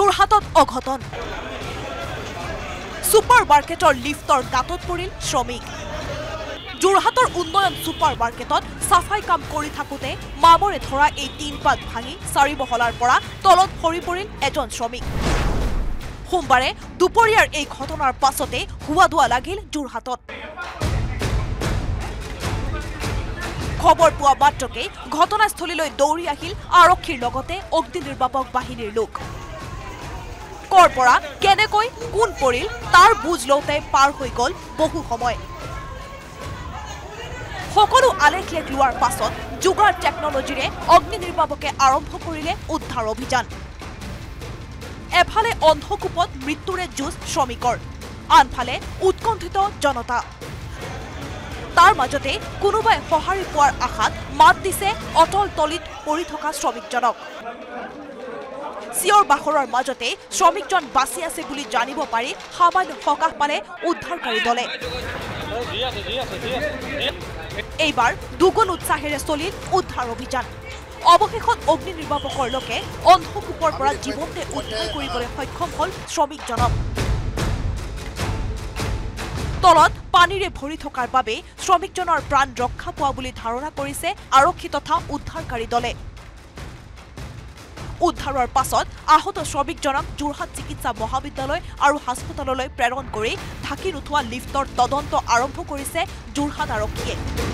Jorhatot অঘটন super মাৰ্কেটৰ লিফটৰ গাঁতত পৰিল শ্ৰমিক Jorhator উন্নয়ন সুপাৰ মাৰ্কেটত সাফাই কাম কৰি থাকোতে মামৰে ধৰা এই তিন পাত ভাঙি চাৰি বহলাৰ পৰা তলত সৰি পৰিল এজন শ্ৰমিক সোমবাৰে দুপৰীয়াৰ এই ঘটনাৰ পাছতে হুৱা দুৱা লাগিল Jorhatot খবৰ পোৱা মাত্ৰকে ঘটনাস্থলীলৈ দৌৰি আহিল আৰক্ষীৰ লগতে অগ্নি নিৰ্বাপক বাহিনীৰ লোক কৰপৰা কেনেকৈ কোন পৰিল তাৰ বুজ লওতে পাৰ হৈ গল বহু সময় সকলো আলেখ লোৱাৰ পাছত যোগাৰ টেকনলজিৰে অগ্নি নিৰ্বাপকে আৰম্ভ কৰিলে উদ্ধাৰ অভিযান এফালে অন্ধকূপত মৃত্যুৰে যুঁজ শ্ৰমিকৰ আনফালে উৎকণ্ঠিত জনতা তাৰ মাজতে কোনোবাই সহাৰি পোৱাৰ আশাত মাত দিছে অটল তলিত পৰি থকা শ্ৰমিকজনক চিঞৰ বাখৰৰ মাজতে শ্ৰমিকজন বাছি আছে বুলি জানিব পাৰি সামান্য সকাহ পালে উদ্ধাৰকাৰী দলে এইবাৰ দুগুণ উৎসাহেৰে চলিল উদ্ধাৰ অভিযান অৱশেষত অগ্নি নিৰ্বাপকৰ লোকে অন্ধকূপৰ পৰা জীৱনতে উদ্ধাৰ কৰিবলৈ সক্ষম হল শ্ৰমিকজনক তলত পানীৰে ভৰি থকাৰ বাবে শ্ৰমিকজনৰ প্ৰাণ ৰক্ষা পোৱা বুলি ধাৰণা কৰিছে আৰক্ষী তথা উদ্ধাৰকাৰী দলে উদ্ধাৰৰ পাছত আহত শ্ৰমিকজনক যোৰহাট চিকিৎসা মহাবিদ্যালয় আৰু হাস্পতাললৈ প্ৰেৰণ কৰি ঢাকি নুঠোৱা লিফটৰ তদন্ত আৰম্ভ কৰিছে যোৰহাট আৰক্ষীয়ে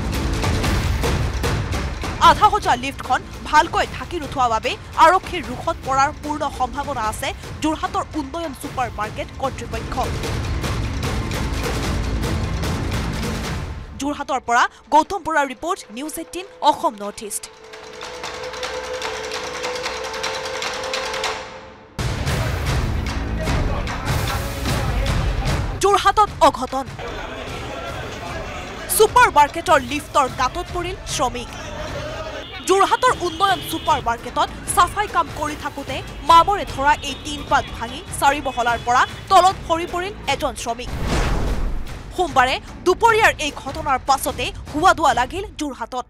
আধা হজা লিফটখন ভালকৈ ঢাকি নুঠোৱা বাবে আৰক্ষীৰ ৰুখত পৰাৰ পূৰ্ণ সম্ভাৱনা আছে যোৰহাটৰ উন্নয়ন সুপাৰ মাৰ্কেট কৰ্তৃপক্ষ যোৰহাটৰ পৰা গৌতম বৰাৰ report News18 Assam north east Jorhatot অঘটন সুপাৰ মাৰ্কেটৰ লিফটৰ গাঁতত পৰিল শ্ৰমিক Jorhator উন্নয়ন সুপাৰ মাৰ্কেটত সাফাই কাম কৰি থাকোতে মামৰে ধৰা এই তিন পাত ভাঙি চাৰি বহলাৰ পৰা তলত সৰি পৰিল এজন শ্ৰমিক সোমবাৰে দুপৰীয়াৰ এই ঘটনাৰ পাছতে হুৱা দুৱা লাগিল Jorhatot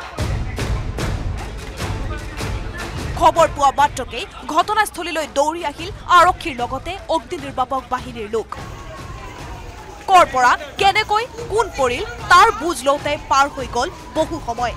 খবৰ পোৱা মাত্ৰকে ঘটনাস্থলীলৈ দৌৰি আহিল আৰক্ষীৰ লগতে অগ্নি নিৰ্বাপক বাহিনীৰ লোক কৰপৰা কেনেকৈ কোন পৰিল তাৰ বুজ লওতে পাৰ হৈ গল বহু সময়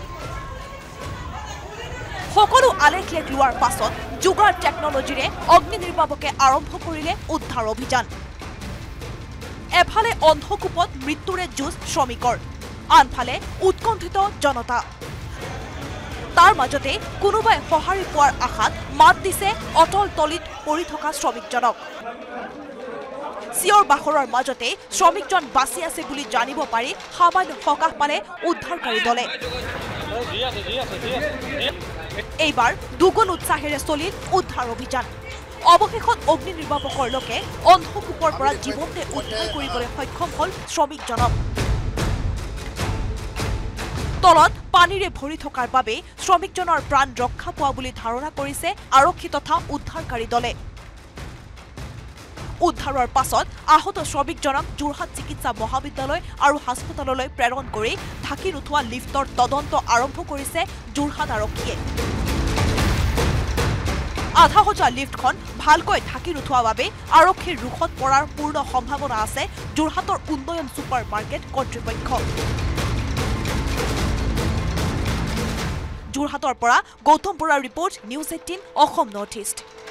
সকলো আলেখ লোৱাৰ পাছত যোগাৰ টেকনলজিৰে অগ্নি নিৰ্বাপকে আৰম্ভ কৰিলে উদ্ধাৰ অভিযান এফালে অন্ধকূপত মৃত্যুৰে যুঁজ শ্ৰমিকৰ আনফালে উৎকণ্ঠিত জনতা তাৰ মাজতে কোনোবাই সহাৰি পোৱাৰ আশাত মাত দিছে অটল তলিত পৰি থকা শ্ৰমিকজনক চিঞৰ বাখৰৰ মাজতে শ্ৰমিকজন বাছি আছে বুলি জানিব পাৰি সামান্য সকাহ পালে উদ্ধাৰকাৰী দলে এইবাৰ দুগুণ উৎসাহেৰে চলিল উদ্ধাৰ অভিযান অৱশেষত অগ্নি নিৰ্বাপকৰ লোকে অন্ধকূপৰ পৰা জীৱনতে উদ্ধাৰ কৰিবলৈ সক্ষম হল শ্ৰমিকজনক তলত পানীৰে ভৰি থকাৰ বাবে শ্ৰমিকজনৰ প্ৰাণ ৰক্ষা পোৱা বুলি ধাৰণা কৰিছে আৰক্ষী তথা উদ্ধাৰকাৰী দলে উদ্ধাৰৰ পাছত আহত শ্ৰমিকজনক যোৰহাট চিকিৎসা মহাবিদ্যালয় আৰু হাস্পতাললৈ প্ৰেৰণ কৰি ঢাকি নুঠোৱা লিফটৰ তদন্ত আৰম্ভ কৰিছে যোৰহাট আৰক্ষীয়ে আধা হজা লিফটখন ভালকৈ ঢাকি নুঠোৱা বাবে আৰক্ষীৰ ৰুখত পৰাৰ পূৰ্ণ সম্ভাৱনা আছে যোৰহাটৰ উন্নয়ন সুপাৰ মাৰ্কেট কৰ্তৃপক্ষ যোৰহাটৰ পৰা গৌতম বৰাৰ report News18 Assam north east